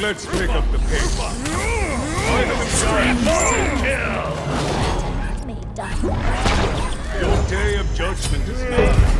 Let's pick up the pace. Your day of judgment is nigh.